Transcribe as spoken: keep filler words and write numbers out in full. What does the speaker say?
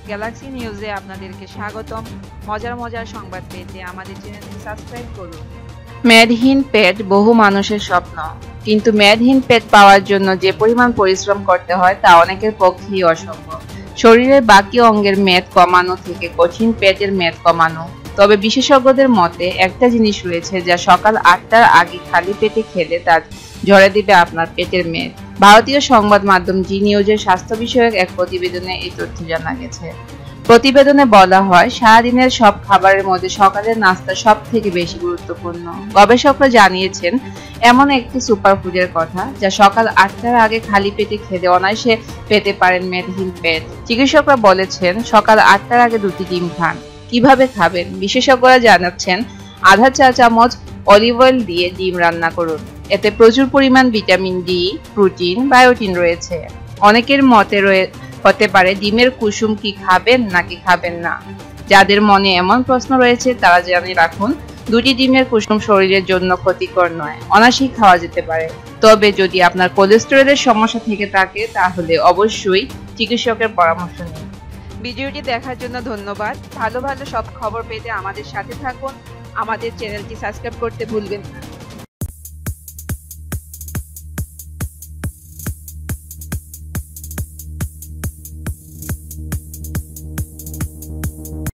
Galaxy নিউজে আপনাদেরকে স্বাগতম। মজার মজার সংবাদ পেতে আমাদের চ্যানেলটি সাবস্ক্রাইব করুন। মেদহীন পেট বহু মানুষের স্বপ্ন, কিন্তু মেদহীন পেট পাওয়ার জন্য যে পরিমাণ পরিশ্রম করতে হয় তা অনেকের পক্ষেই অসম্ভব। শরীরের বাকি অঙ্গের মেদ কমানো থেকে কঠিন পেটের মেদ কমানো। তবে বিশেষজ্ঞদের মতে একটা জিনিস রয়েছে যা সকাল আটটার আগে খালি পেটে খেলে তা ঝরে দিবে আপনার পেটের মেদ। ভারতীয় সংবাদ মাধ্যম জি নিউজের স্বাস্থ্য বিষয়ক এক প্রতিবেদনে এই তথ্য জানা গেছে। প্রতিবেদনে বলা হয়, সারাদিনের সব খাবারের মধ্যে সকালের নাস্তা সব থেকে বেশি গুরুত্বপূর্ণ। গবেষকরা জানিয়েছেন এমন একটি সুপারফুডের কথা যা সকাল আটটার আগে খালি পেটে খেলে অনায়াসে পেতে পারেন মেদহীন পেট। চিকিৎসকরা বলেছেন সকাল আটটার আগে দুটি ডিম খান। কিভাবে খাবেন? বিশেষজ্ঞরা জানাচ্ছেন আধা চা চামচ অলিভ অয়েল দিয়ে ডিম রান্না করুন। এতে প্রচুর পরিমাণ ভিটামিন ডি, প্রোটিন, বায়োটিন রয়েছে। অনেকের মতে হতে পারে ডিমের কুসুম কি খাবেন নাকি খাবেন না। যাদের মনে এমন প্রশ্ন রয়েছে তারা জেনে রাখুন, দুটি ডিমের কুসুম শরীরের জন্য ক্ষতিকর নয়, অনায়াসেই খাওয়া যেতে পারে। তবে যদি আপনার কোলেস্টেরলের সমস্যা থেকে থাকে তাহলে অবশ্যই চিকিৎসকের পরামর্শ নিন। ভিডিওটি দেখার জন্য ধন্যবাদ। ভালো ভালো সব খবর পেতে আমাদের সাথে থাকুন। আমাদের চ্যানেলটি সাবস্ক্রাইব করতে ভুলবেন না।